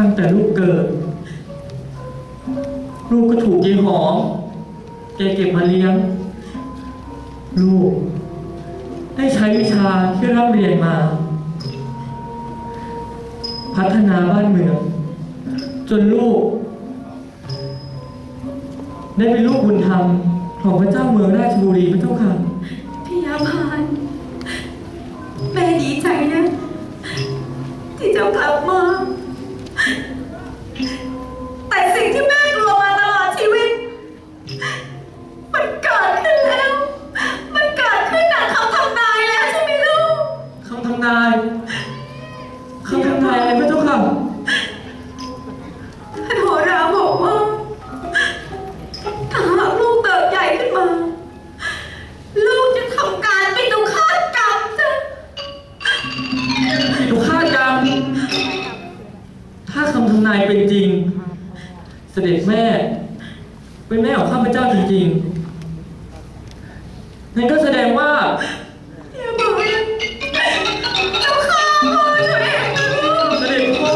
ตั้งแต่ลูกเกิดลูกก็ถูกยายหอมแกเก็บมาเลี้ยงลูกได้ใช้วิชาที่ร่ำเรียนมาพัฒนาบ้านเมืองจนลูกได้เป็นลูกบุญธรรมของพระเจ้าเมืองราชบุรีพระเจ้าค่ะพี่ยาพานแม่ดีใจนะที่เจ้ากลับมาแต่สิ่งที่แม่กลัวมาตลอดชีวิตมันเกิดขึ้นแล้วมันเกิดขึ้นจากคำทำนายแล้วใช่ไหมลูกคำทำนายอะไรพระเจ้าค่ะท่านโหราบอกว่าถ้าหากลูกเติบใหญ่ขึ้นมาลูกจะทำการไปดูฆาตกรรมจ้ะดูฆาตกรรมถ้าคำทำนายเป็นจริงเสด็จแม่เป็นแม่ของข้าพเจ้าจริงๆนั่นก็แสดงว่าอย่าบอกนะเจ้าข้าพ่อตัวเองนะลูกเสด็จพ่อ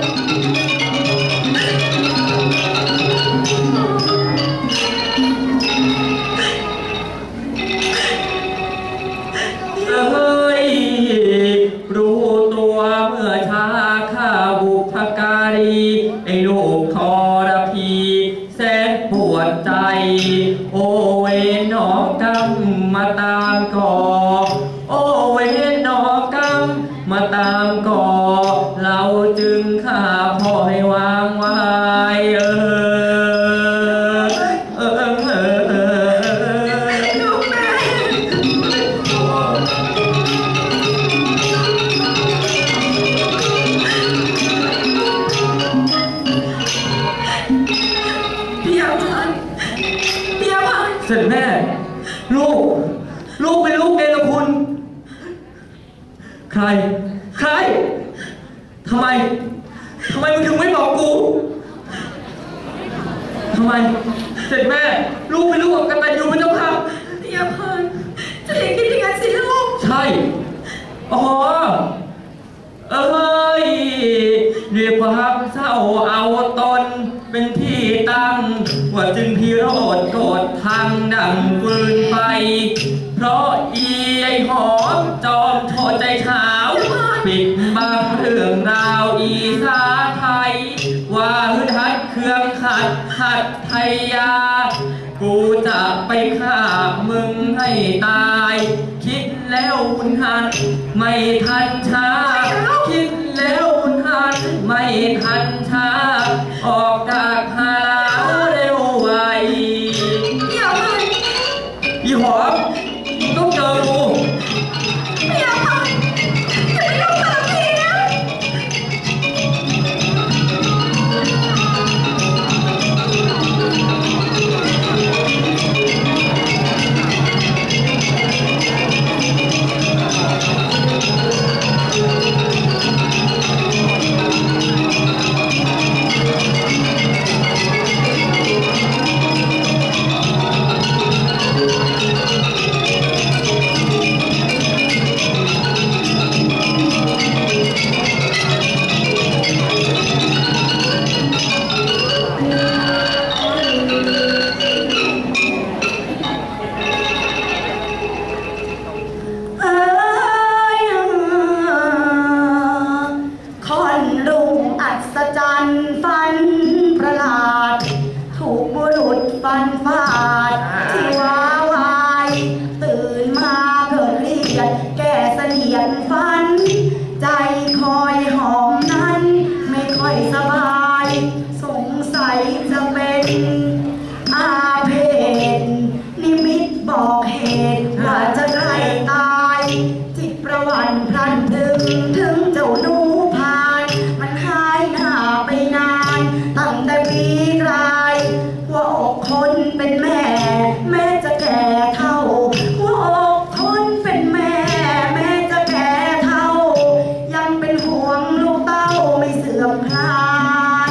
รู้ตัวเมื่อชาข้าบุพการีไอ้ลูกทรพีแสนปวดใจโอเวนหนอกำมาตามก่อโอเวนหนอกำมาตามก่อเราจึงฆ่าพ่อให้วางไว้เสร็จแม่ลูกเป็นลูกเนรคุณใครทำไมมึงถึงไม่บอกกูทำไมเสร็จแม่ลูกเป็นลูกของกตัญญูพระเจ้าค่ะอย่าพันจะเรียกคิดยังไงสิลูกใช่อ๋อเรียกความเศร้าเอาตนเป็นที่ตั้งว่าจึงพิโรธโกรธทางดังฟืนไฟเพราะไอ้หอมจอมโทษใจเช้าปิดบังเรื่องราวอีสาไทยว่าฮึดฮัดเครื่องขัดไทยยากูจะไปฆ่ามึงให้ตายคิดแล้วหุนหันไม่ทันช้าคิดแล้วหุนหันไม่ทันช้าออกจากหาเร็วไวอย่าไปอีหอมต้องเจอกูอย่าไปอย่าไปยุ่งกับพี่นะฟันฟาดที่ว้าวายตื่นมาเกิดเรียดแก่เสนียดฟันใจคอยหอมนั้นไม่ค่อยสบายสงสัยจะเป็นอาเพศนิมิตบอกเหตุว่าจะได้ตายจิตประวันพลันถึงเจ้าหนูพานมันหายหน้าไปนานตั้งแต่ปีกลายว่าอกคนเป็นแม่จะแก่เท่าว่าอกคนเป็นแม่จะแก่เท่ายังเป็นห่วงลูกเต้าไม่เสื่อมคลาย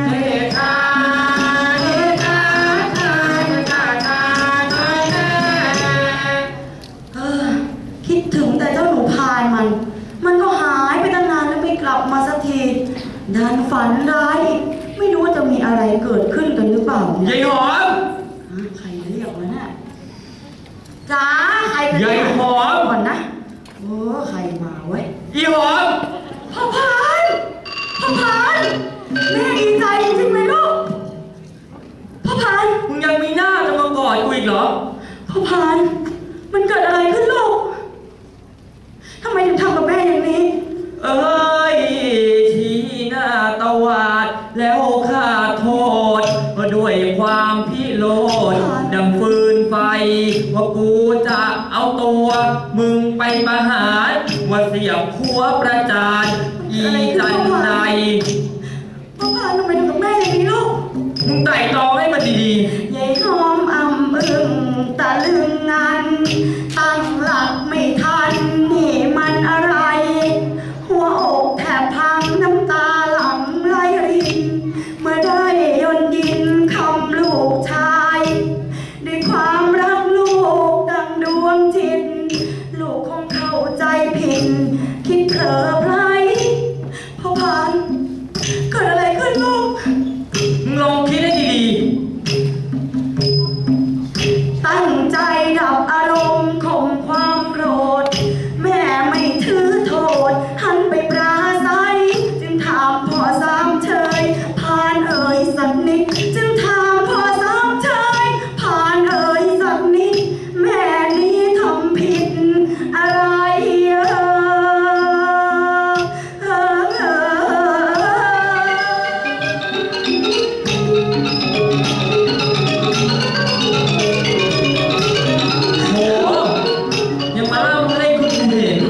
คิดถึงแต่เจ้าหนูพานมันก็หายไปตั้งนานแล้วไม่กลับมาสักทีดันฝันร้ายไม่รู้ว่าจะมีอะไรเกิดขึ้นกันหรือเปล่าเนี่ยยายหอมใครเรียกวะเนี่ยจ้าใครกันยายหอมก่อนนะโอ้ใครมาเว้ยอีหอมพ่อพานพ่อพานแม่ดีใจจริงๆเลยลูกพ่อพานมึงยังมีหน้าจะมากอดกูอีกเหรอพ่อพานมันเกิดอะไรขึ้นลูกทำไมถึงทำกับแม่อย่างนี้เอ้ยชี้หน้าตวาดแล้วข้าโทษว่าด้วยความพิโรธดังฟืนไฟว่ากูจะเอาตัวมึงไปประหารว่าเสียบขัวประจานอีจันในพ่อพานทำไมทำกับแม่อย่างนี้ลูกมึงไต่ตองให้มันดียายหอมอำอึ้งตะลึงงันตั้งหลักไม่ทันนี่มันอะไร หัวอกแทบพังน้ำตาหลั่งไหลรินเมื่อได้ยนยินคำลูกชายด้วยความรักลูกดังดวงจิตลูกคงเข้าใจผิดคิดเผลอไพลพ่อพานเกิดอะไรขึ้นลูกๆมึงลองคิดให้ดีตั้งใจดับอารมณ์ข่มความโกรธแม่ไม่ถือโทษหันไปปราศัยจึงถามพ่อสามเชยผ่านเอ่ยสักนิดจึงถามพ่อสามเชยผ่านเอ่ยสักนิดแม่นี้ทำผิดอะไรๆโหยังมาเล่าให้คนอื่นเห็น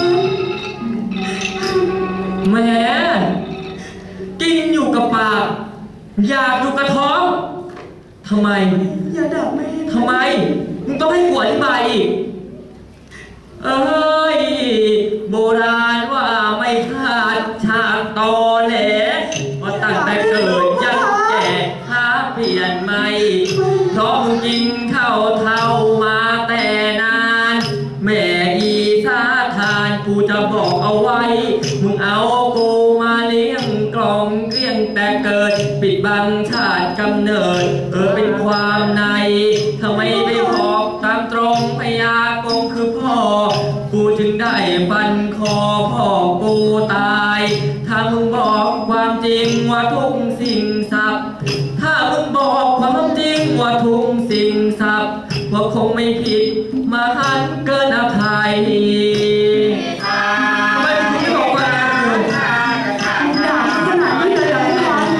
แหมกินอยู่กับปากอยากอยู่กับท้องทำไมอย่าด่าแม่ทำไม มึงต้องให้กูอธิบายอีก เอ้ย โบราณว่าไม่คาดฉากตอแหลว่าตั้งแต่เกิดยันแก่ค้าเปลี่ยนไม่เพราะมึงกินข้าวเท่ามาแต่นาน แม่อีสาทานกูจะบอกเอาไว้ มึงเอากูมาเลี้ยงกล่อมเกลี้ยงแต่เกิด ปิดบังชาติกำเนิด เป็นความในทำไมไม่บอกตามตรงพยากงคือพ่อ กูจึงได้ฟันคอพ่อกูตาย ถ้ามึงบอกความจริงว่าทุกสิ่งสับถ้ามึงบอกความจริงว่าทุกสิ่งสับว่าคงไม่ผิดมาหันเกินอภัยทำไมมึงไม่บอกว่าด่าขนาดนี้เลยเหรอพ่อพาน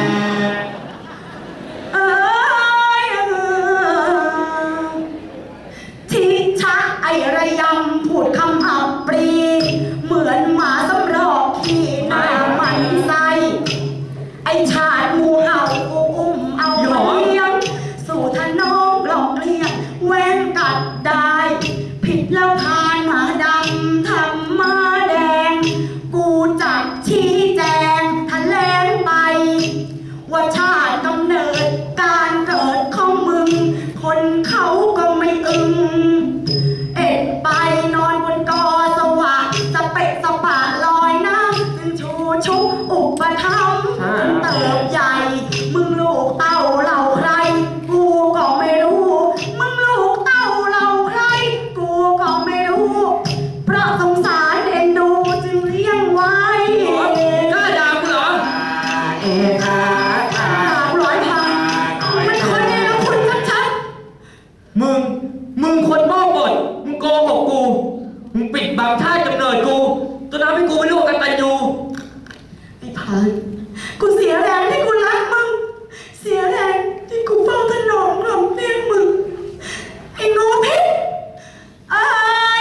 ทิชะไอระยำพูดคำอับปรี เหมือนหมาสำรอกขี้หน้ามันไส้ไอชาติงูเห่ากูอุ้มเอามาเลี้ยงสู่ทนองหลอกเลี้ยงแว้นกัดได้ ผิดแล้วพานหมาดำทำมาแดง กูจับชี้แจงแถลงไป ว่าชาติกำเนิดการเกิดของมึง คนเขาก็ไม่อึง เอ็ดไปนอนบนกอสวะสเปะสปะลอยน้ำจึงชูชุบอุปถัมภ์จนเติบใหญ่ มึงลูกเต้าเหล่าใคร กูก็ไม่รู้ มึงลูกเต้าเหล่าใคร กูก็ไม่รู้ เพราะสงสารเอ็นดูจึงเลี้ยงไว้กล้าด่ากูเหรอหากร้อยพันไม่เคยได้รับคุณชัดมึงคนบ้าบดมึงโกหกกู มึงปิดบังชาติกำเนิดกูจนทำให้กูไม่รู้กตัญญูๆไอ้พานกูเสียแรงที่กูรักมึง เสียแรงที่กูเฝ้าถนอมลำเลี้ยงมึง ไอ้งูพิษไอ้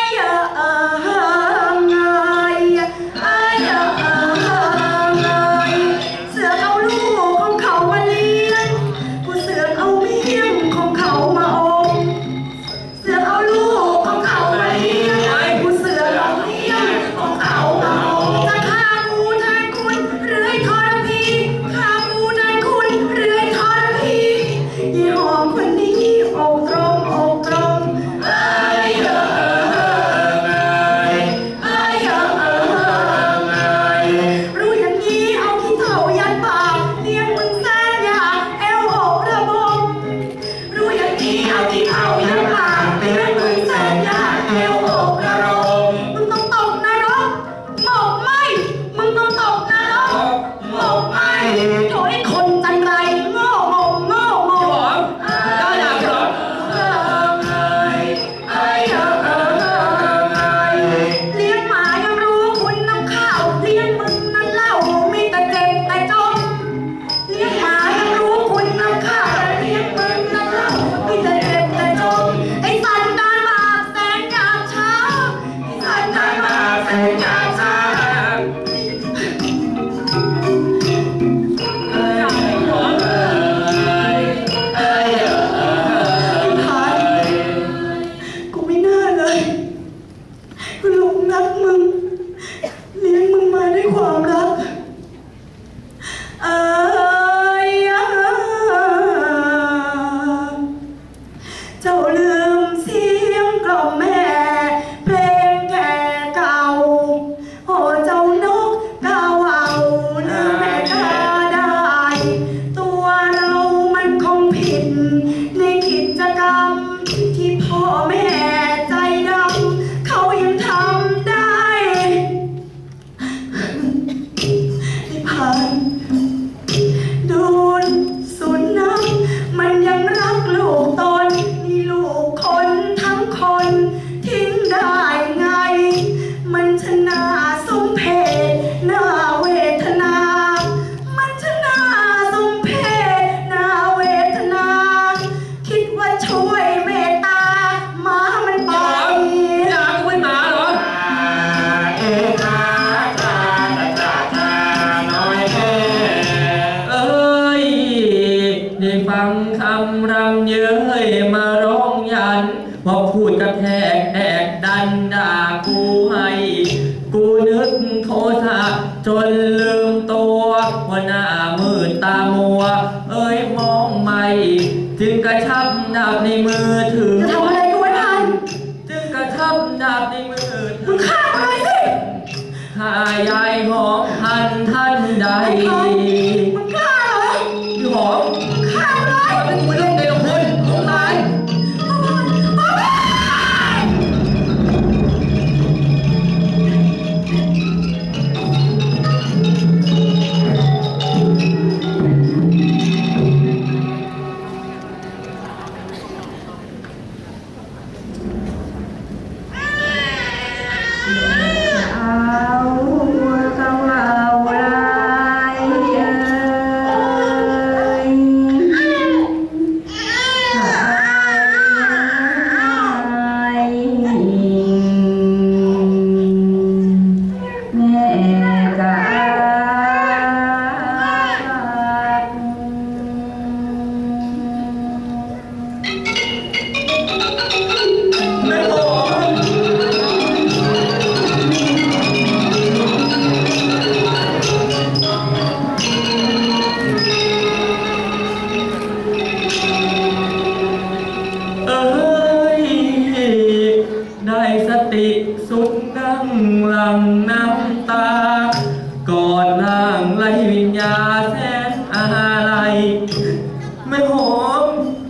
เสือเอาลูกของเขามาเลี้ยง กูเสือเอาเมียของเขามาอม เสือเอาลูกของเขามาเลี้ยง กูเสือเอาเมียของเขามาอมจะฆ่ากูแทนคุณหรือให้ทรพีฆ่ากูฟังคำรำเย้ยมาร้องยันว่าพูดกระแทกแดกดันด่ากูให้กูนึกโทสะจนลืมตัวว่าหน้ามืดตามัวเอ้ยมองไม่จึงกระชับดาบในมือถือจะทำอะไรกูไม่ทันจึงกระชับดาบในมือมึงฆ่าอะไรสิฆ่ายายหอมทันใดมึงฆ่าเหรอหอมฆ่าเลยมึงเล่นในลงทุนลงไม้สุดนั่งหลังน้ำตาก่อนร่างไร้วิญญาแสนอะไรไม่หอม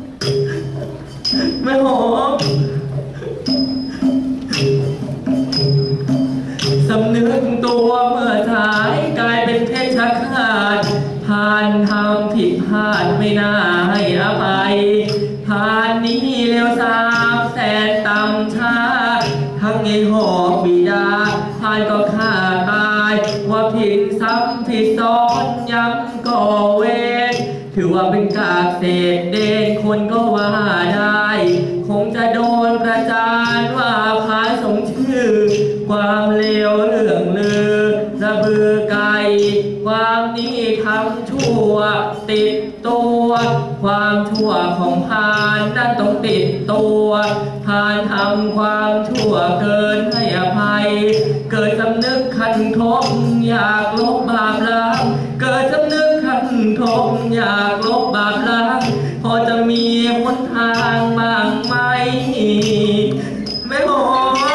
สำนึกตัวเมื่อสายกลายเป็นเพชฌฆาตผ่านทำผิดพลาดไม่น่าให้อภัยผ่านนี้เร็ว3 แสนต่ำช้าทั้งไอ้หอกบิดาผ่านก็ฆ่าตายว่าผิดซ้ำผิดซ้อนย้ำก่อเวรถือว่าเป็นกากเศษเด่นคนก็ว่าได้คงจะโดนประจานว่าพายสมชื่อความเลวเรื่องลือระเบือไก่ความนี้ทำชั่วติดตัวความชั่วของพานนั้นต้องติดตัวพานทำความชั่วเกินให้อภัยเกิดสำนึกขันทบอยากลบบาปล้างเกิดสำนึกขันทบอยากลบบาปล้างพอจะมีหนทางบ้างไหมไม่บอก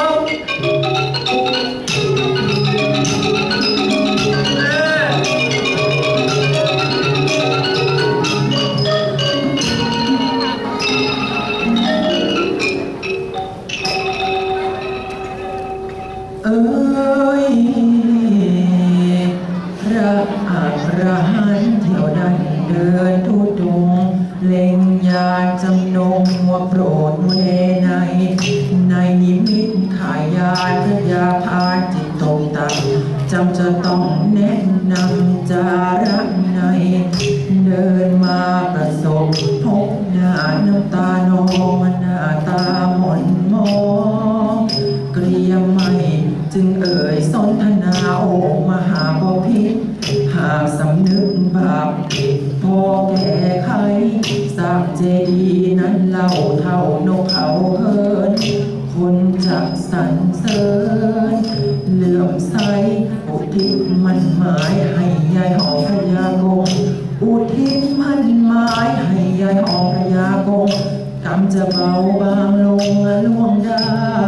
พระอรหันต์เที่ยวดันเดินทุดงเล็งญาณจำนงว่าโปรดเวไนในนิมิตขายานพระยาพานจิตตกต่ำจำจะต้องแนะนำจาระในเดินมาประสบพบหน้าน้ำตานองหน้าตาหม่นมองเกลียไม่จึงเอ่ยสนทนาโอมหาบพิตรหากสำนึกบาปผิดพอแก้ไขสร้างเจดีย์นั้นเล่าเท่านกเขาเฮินคนจักสรรเสริญเลื่อมใสอุทิศมั่นหมายให้ยายหอมพญากงอุทิศมั่นหมายให้ยายหอมพญากงกรรมจะเบาบางลงล่วงได้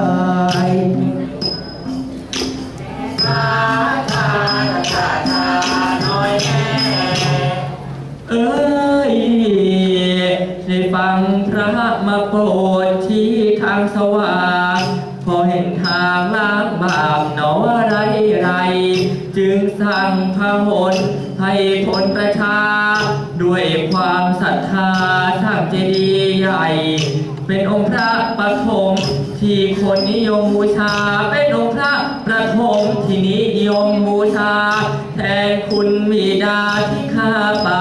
ได้ฟังพระมาโปรดชี้ทางสว่างพอเห็นทางล้างบาปหนอไรจึงสั่งพหลให้ผลประชาด้วยความศรัทธาสร้างเจดีย์ใหญ่เป็นองค์พระปฐมที่คนนิยมบูชาเป็นองค์พระประถมที่นิยมบูชาแทนคุณบิดาที่ฆ่าไป